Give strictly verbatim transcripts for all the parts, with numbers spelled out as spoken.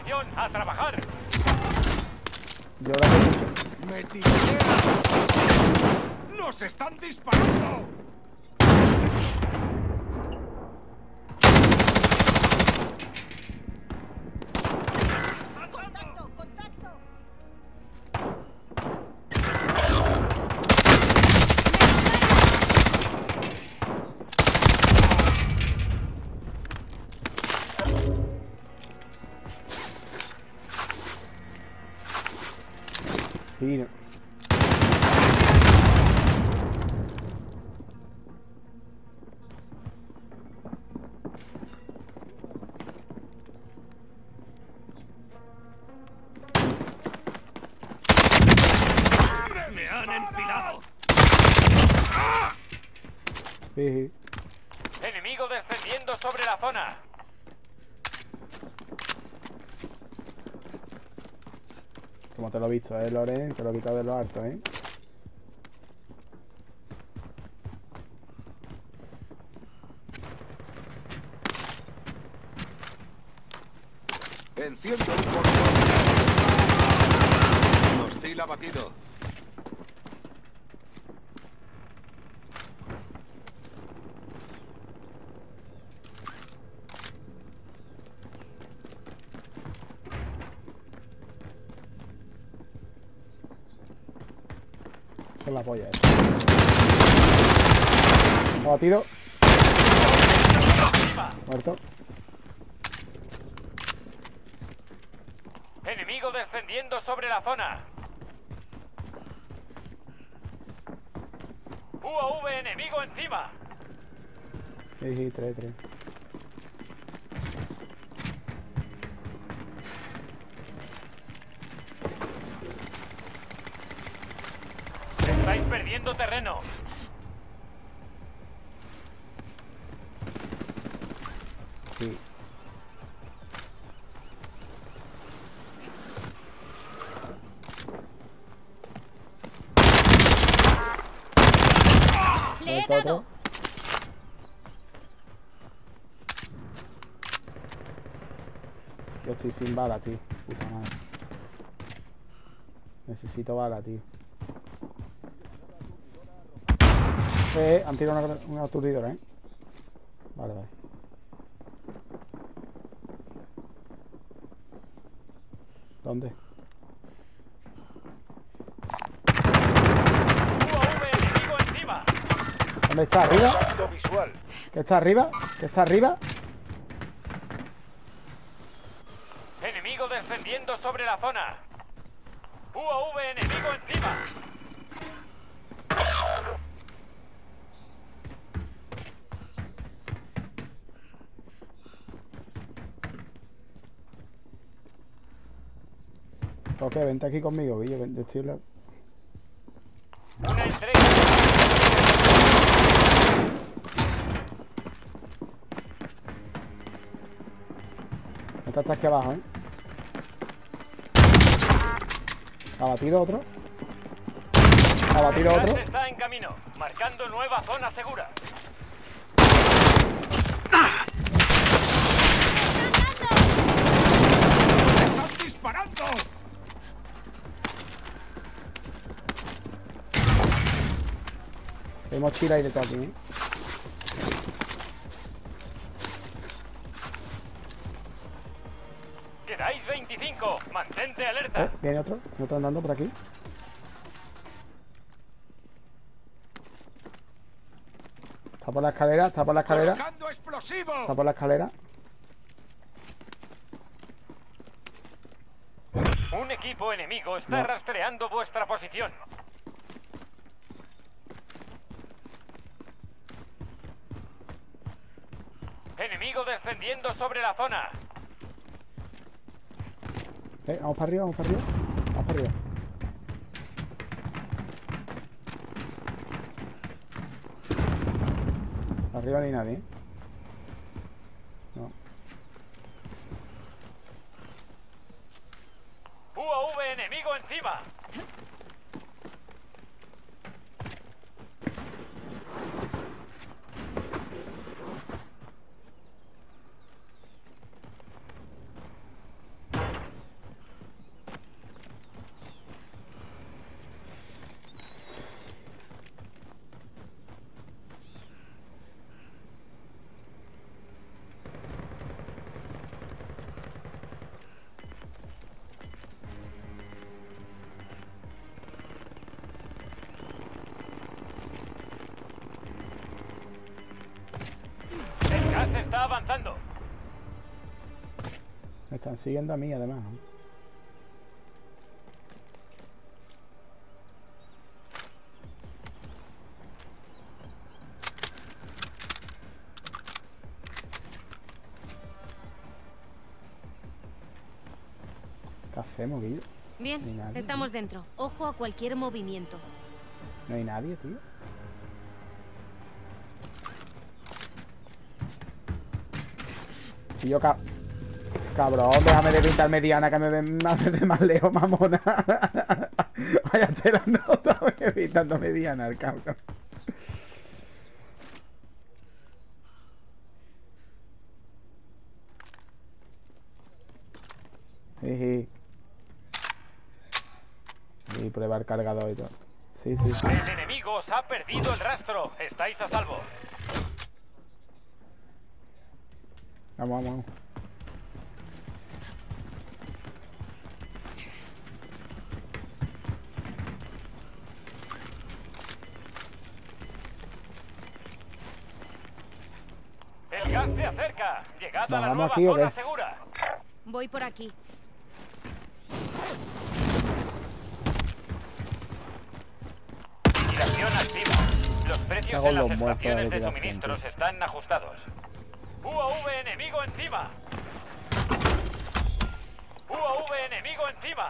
posición, a trabajar. Yo la he hecho. ¡Me tirotean! ¡Nos están disparando! ¡Contacto! ¡Contacto! Fino. ¡Me han enfilado! Sí, sí. Enemigo descendiendo sobre la zona. Como te lo he visto, eh, Loren. Te lo he quitado de lo alto, eh. Enciendo el portón. Hostil abatido. Esa es la polla, esa. Abatido. Muerto. Enemigo descendiendo sobre la zona. U A V enemigo encima. Sí, sí, tres, tres. Estáis perdiendo terreno. Sí. ¡Le he Muerto dado! otro. Yo estoy sin bala, tío. Puta madre. Necesito bala, tío. Eh, han tirado una, una aturdidora, ¿eh? Vale, vale. ¿Dónde? U A V enemigo encima. ¿Dónde está? ¿Arriba? Contacto visual. ¿Qué está arriba? ¿Qué está arriba? Enemigo descendiendo sobre la zona. U A V enemigo encima. Ok, vente aquí conmigo, Guillo. Yo estoy en la... Una entrega. Esta está aquí abajo, ¿eh? Abatido otro. Abatido El otro. gas está en camino, marcando nueva zona segura. ¡Están disparando! Hay mochila y de todo aquí, ¿eh? Quedáis veinticinco. Mantente alerta. Eh, viene otro. Viene otro andando por aquí. Está por la escalera, está por la escalera. ¡Colocando explosivo! Está por la escalera. Un equipo enemigo está No. rastreando vuestra posición. Enemigo descendiendo sobre la zona. Eh, vamos para arriba, vamos para arriba. Vamos para arriba. Arriba ni nadie, ¿eh? No. U A V enemigo encima. gas está avanzando. Me están siguiendo a mí, además, ¿no? ¿Qué hacemos, Guido? Bien, No hay nadie, estamos dentro. Ojo a cualquier movimiento. No hay nadie, tío. Si yo ca... Cabrón, déjame de pintarme Diana, que me ven más de más lejos, mamona. Váyate la nota, voy pintándome Diana, el cabrón. Sí, y prueba el cargador y todo. Sí, sí, sí. El enemigo os ha perdido el rastro. Estáis a salvo. Vamos, vamos, vamos. El gas se acerca. Llegad a ¿Nos la vamos nueva aquí o zona qué? segura. Voy por aquí. Liquidación activa. Los precios Cago en en las los muertos de estaciones de liquidación, suministros tío. están ajustados. U A V enemigo encima. U A V enemigo encima.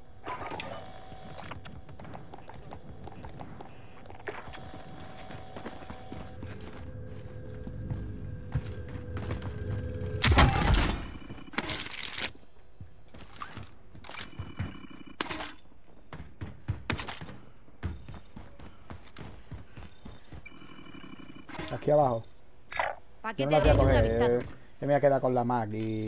Aquí abajo. Yo Paquete no la de voy a ayuda coger. avistado. eh, Yo me voy a quedar con la Mac y...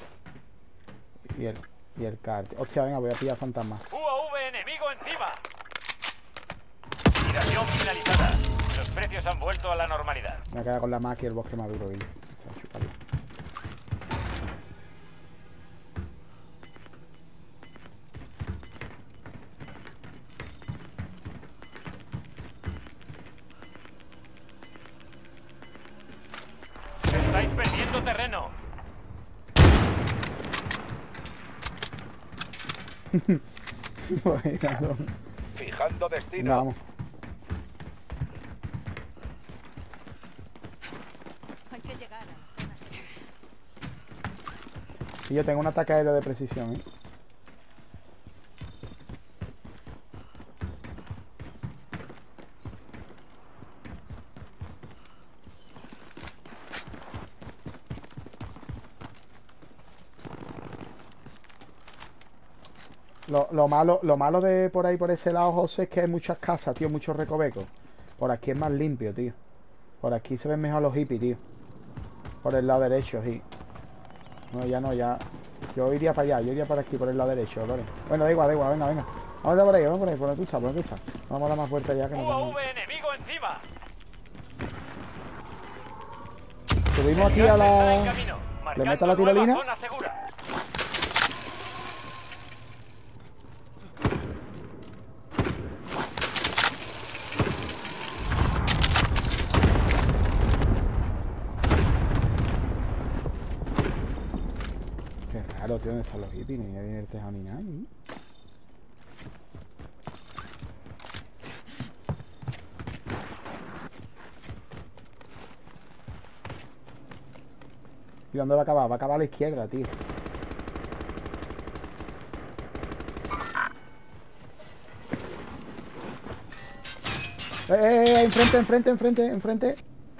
Y el... Y el cart. Hostia, venga, voy a pillar fantasma. U A V enemigo encima. Liquidación finalizada. Los precios han vuelto a la normalidad. Me voy a quedar con la Mac y el bosque maduro. Y... Se va a chuparlo. Estáis perdiendo terreno. Venga, no. Fijando Venga, destino. vamos. Hay que llegar a la zona segura. Y yo tengo un ataque aéreo de precisión, ¿eh? Lo, lo malo, lo malo de por ahí, por ese lado, José, es que hay muchas casas, tío, muchos recovecos. Por aquí es más limpio, tío. Por aquí se ven mejor los hippies, tío. Por el lado derecho, sí. No, ya no, ya. Yo iría para allá, yo iría para aquí, por el lado derecho, ¿vale? Bueno, da igual, da igual, venga, venga. Vamos a por ahí, vamos por ahí, por donde tú estás, por donde tú estás. Vamos a dar más vueltas ya que nos U A vamos. V enemigo encima. Subimos aquí El a gas está en la... camino, ¿Le meto marcando la nueva tirolina? zona segura. Qué raro, tío, ¿dónde están los hippies? Ni nadie en el tejado ni nada, ¿eh? ¿Y dónde va a acabar? Va a acabar a la izquierda, tío. ¡Eh, eh, eh! Enfrente, enfrente, enfrente, enfrente.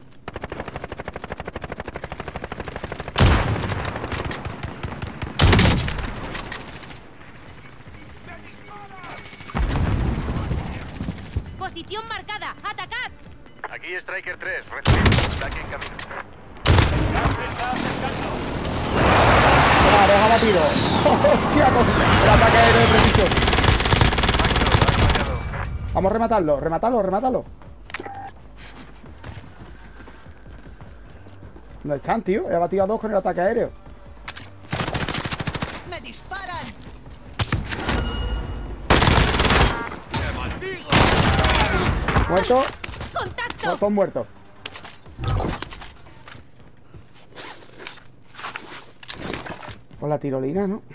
Posición marcada. ¡Atacad! Aquí Striker tres. Recibido. Ataque en camino. El gas se está acercando. Toma, deja batido. Hostia, con el ataque aéreo de precisión. Vamos a rematarlo, rematarlo, rematarlo. ¿Dónde están, tío? He batido a dos con el ataque aéreo. ¡Me disparan! Muerto. ¡Contacto! No, todos muertos. Con la tirolina, ¿no?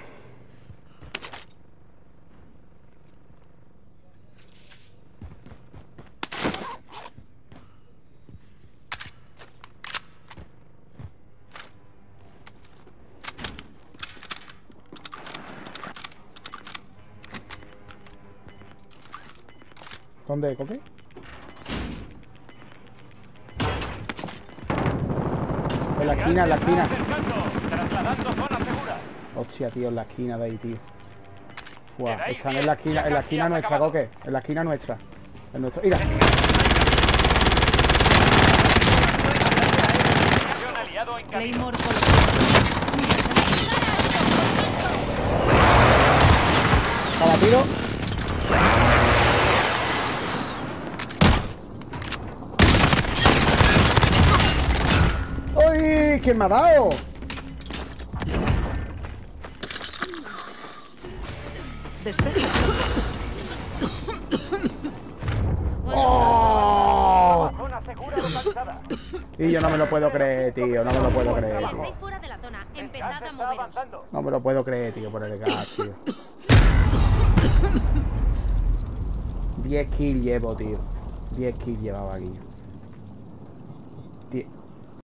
¿Dónde, Coque? En la esquina, en la esquina. Trasladando zona segura. Hostia, tío, en la esquina de ahí, tío. Fuah, Quedáis están diez, en la esquina, ya en la casi esquina has nuestra, acabado. Coque. En la esquina nuestra. En nuestro. Mira. Avión aliado en camino. Claymore colocado. Estaba tiro. ¡Uy! ¿Quién me ha dado? Despeja. ¡Oh! Zona segura localizada. Y yo no me lo puedo creer, tío. No me lo puedo creer. Si tío. estáis fuera de la zona, empezad Gas a está moveros. avanzando. No me lo puedo creer, tío, por el gas, tío. diez kills llevo, tío. diez kills llevaba aquí. Die-